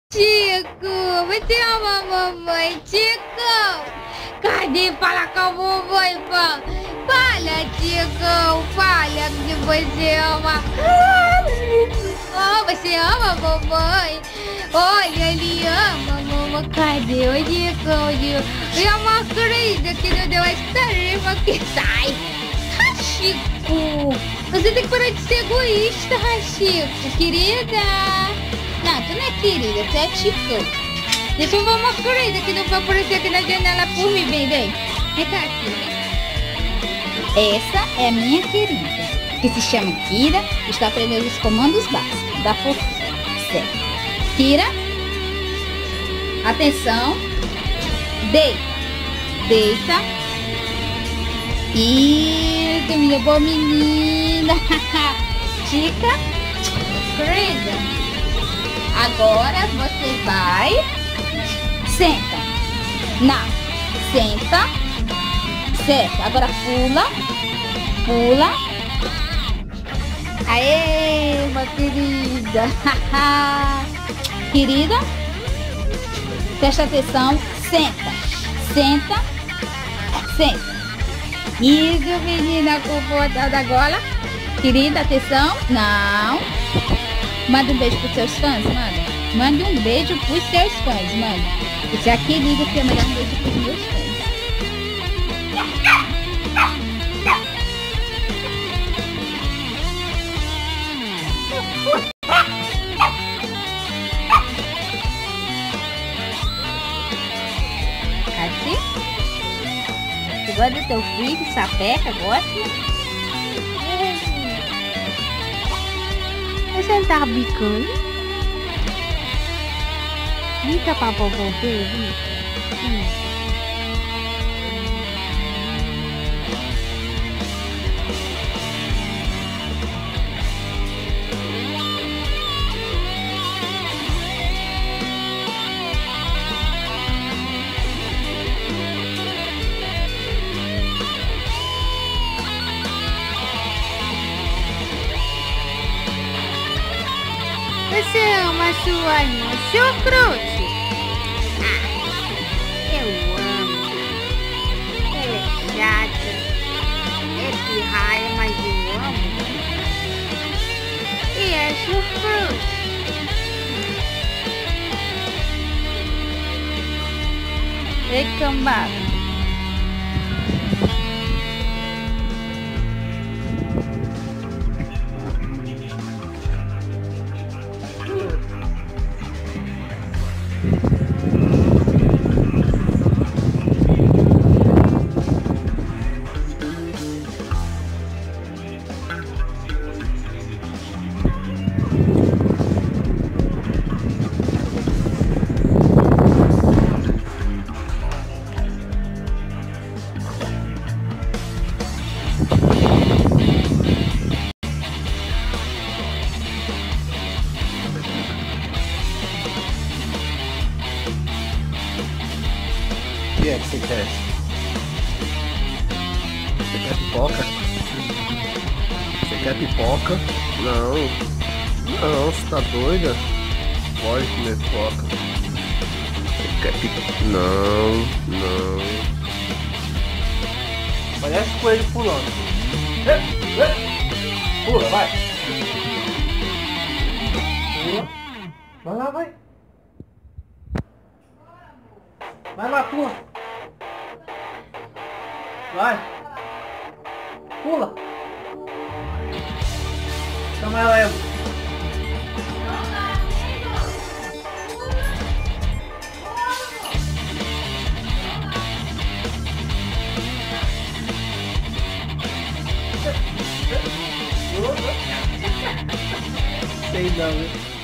Chico, você ama a mamãe, Chico? Cadê? Fala com a mamãe, pô. Fala, Chico, fala que você ama. Oh, você ama a mamãe? Olha, ele ama a mamãe. Cadê o Chico? Eu não acredito que não deu essa rima que sai. Chico, você tem que parar de ser egoísta, Chico, querida. Não, tu não é querida, tu é Chico. Deixa eu ver uma querida que não vai aparecer aqui na janela por mim, vem. Vem cá, querida. Essa é a minha querida, que se chama Kira, está aprendendo os comandos básicos da fofinha. Certo. Kira, atenção, deita. Isso, minha boa menina. Chica, querida. Agora você vai. Senta. Não. Senta. Certo. Agora pula. Aê, minha querida. Querida, presta atenção. Senta. Isso, menina comportada agora. Querida, atenção. Não. Manda um beijo pros seus fãs, manda um beijo pros seus fãs, Você é a querida que é melhor um beijo pros meus fãs. Cadê? Você gosta do teu filho, sapeca, gosta? Você não tá bicando? Fica pra popô dele. Você ama sua irmã, chucrute? Eu amo. Ela é chata. É pirraia, mas eu amo. E é chucrute. Ei, cambada. O que é que você quer? Você quer pipoca? Você quer pipoca? Não, você tá doida? Pode comer pipoca. Você quer pipoca? Não. Parece o coelho pulando. Pula, vai. Pula. Vai lá, vai. Vai lá, pula. Vai. Pula. Chama ela, Eva. Sei não, né?